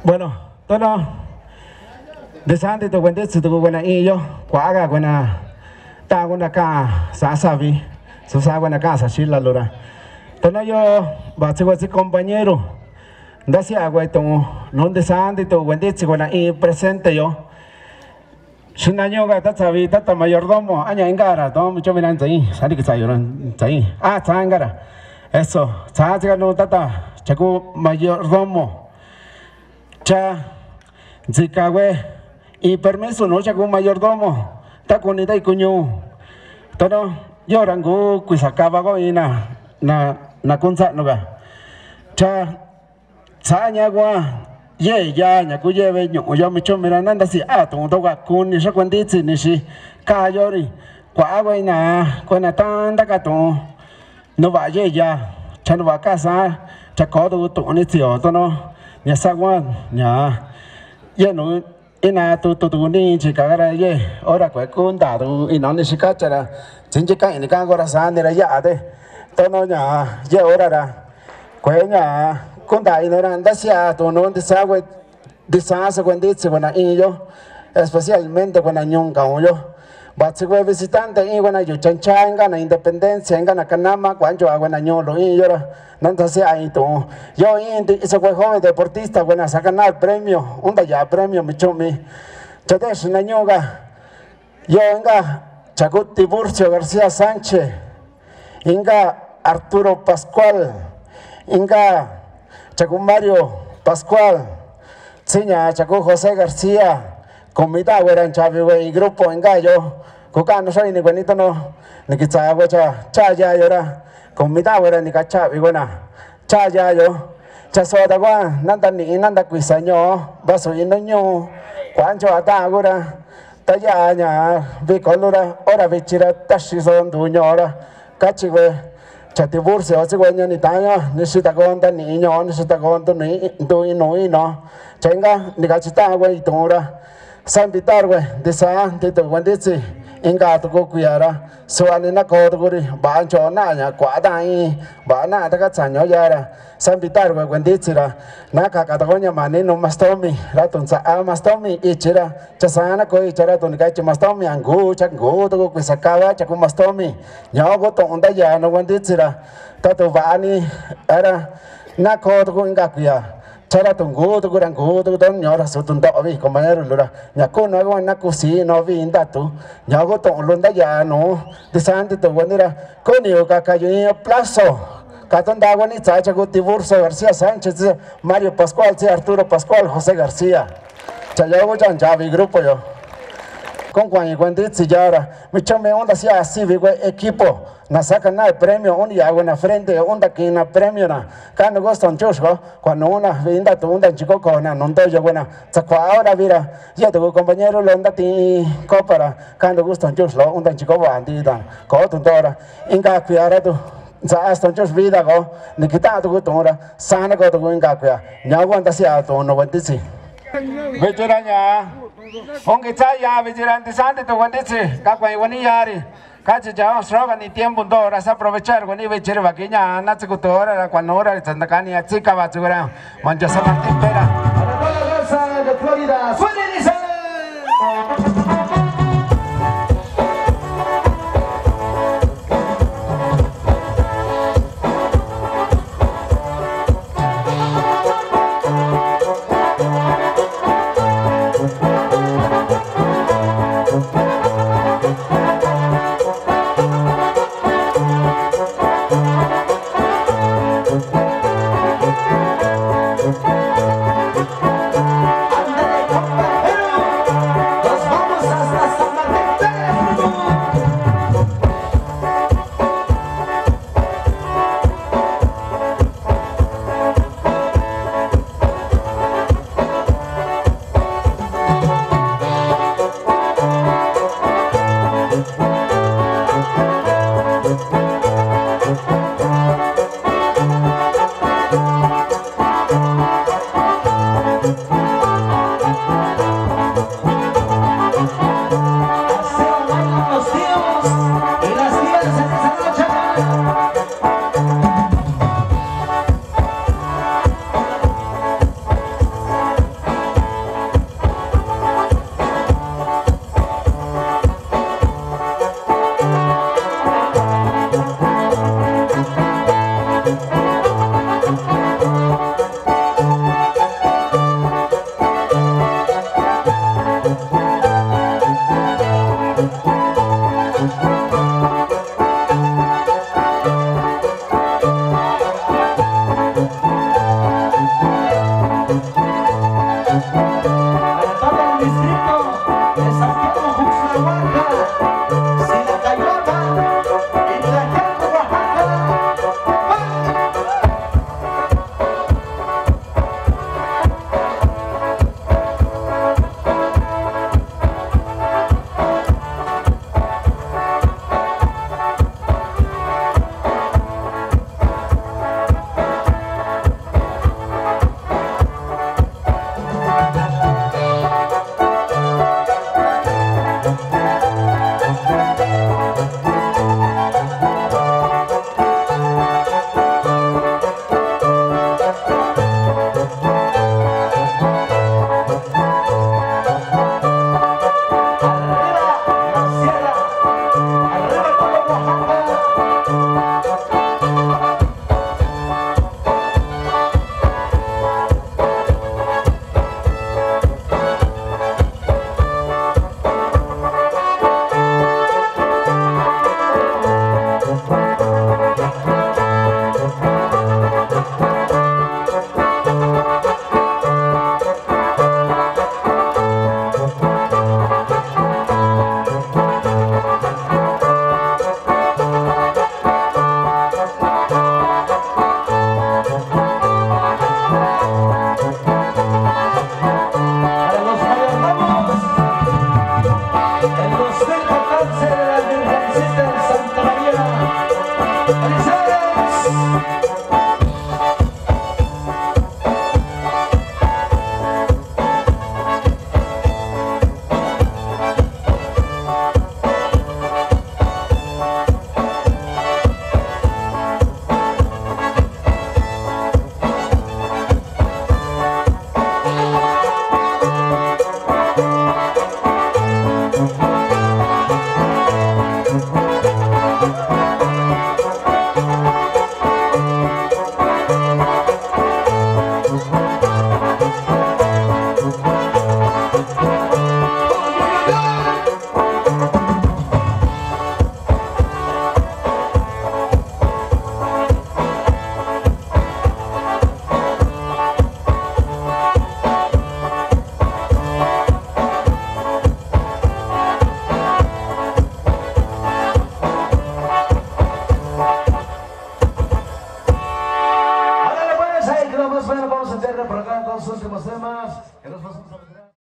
Bueno, tono desante to cuente si tu buena y yo cuaga buena ta buena ca sa sabi so sa buena casa chila lora tono yo va a compañero dasi agua esto no desante to cuente si buena y presente yo Shinaño ga ta sabi ta mayordomo aña engara to mucho miran ahí sali que sayoran ahí engara eso sa no tata chaku mayordomo cha zikawe y permiso no chaku mayordomo ta kunita y kuñu todo yorangu kuisakaba go ina na kunsa noga cha sa nyagwa ye ya nyaku yebe nyu yo micho miranda ndasi tu to ga kun ni shakwanditsi ni shi ka yori kwa agwa ina kona tanda ka to no va ye ya chan va casa cha ko to ni tio to no nya sagwa nya ye no ina tu ni chi ka ra ye ora kwa kun da tu ina ni shi ka cha ra chin chi ka ni ka go ra sa ni ra ya de to no nya ye ora ra kwa nya con dai non andasia tu non ti sabe disasa quando dice quando io especialmente quando non cao yo va se que visitante y quando yo chanchanga na independencia en na canama cuando yo quando yo lo yo no entonces ahí tu yo y ese fue joven deportista cuando sacan el premio un ya premio me chumi chatesh na ñoga yo enga Chagut Tiburcio García Sánchez inga Arturo Pascual inga Chacu Mario Pascual, Ciña, Chacu José García, Comita, Gueran Chavi, y grupo en Gallo, Cuca no soy ni buenito no, ni quizá guacha, Chaya llora, Comita, Gueran ni cachavi, buena, Chaya yo, Chasoda Guan, Nanda ni Nanda Cuisaño, Baso y Noño, Juancho Atagura, Tayaña, Vicolura, Ora Vichira, Tashizon, Duñora, Cachiwe. Chatiburcio se guanya ni tayo ni sita konta ni inyo ni sita konta ni do ino chenga ni gachita we itora san bitar we desa de to wanditsi inga to ko kuyara so ani na ko to guri ba cho na nya kwa dai ba na ta ka chanyo yara san bitar we wanditsi ra na ka ka to nya mane no mastomi ratun sa mastomi ichira chasana ko ichira to ni ka mastomi angu changu to ko kusakawa chaku mastomi nyago to onda ya no wanditsi ra ta to ba ani era na ko to inga kuya Chara tunggu tu kurang gu tu don nyora sutun do vi compañero lura nyako na go na kusi no vi indatu nyago to lunda ya no disanti to wanira koni o kakayo plazo katon da wani chacha go Tiburcio García Sánchez Mario Pascual Arturo Pascual José García chayo jan javi grupo yo con cuando yara mucho me onda si así vivo equipo na saca na el premio un y hago en la frente onda que na premio na cuando gusta un chusco cuando una vinda tu onda chico con na no doy buena sacua ahora mira ya tu compañero lo onda ti copara cuando gusta un chusco onda chico bandida con tu dora inga cuidar tu sa hasta un vida go ni kita tu tora sana go tu inga cuidar ya onda si a tu no vendisi veteranya Onge chaya vigilante sante to guandese kakwa iwani yari kache jao sroga ni tiempo ndo rasa aprovechar gwani vechire vaquiña natse kutora la cuanora tandakani atzika batsugura mancha samartín pera la raza de Florida suene nomás, bueno, vamos a entrar por acá con los últimos temas. Que nos pasamos a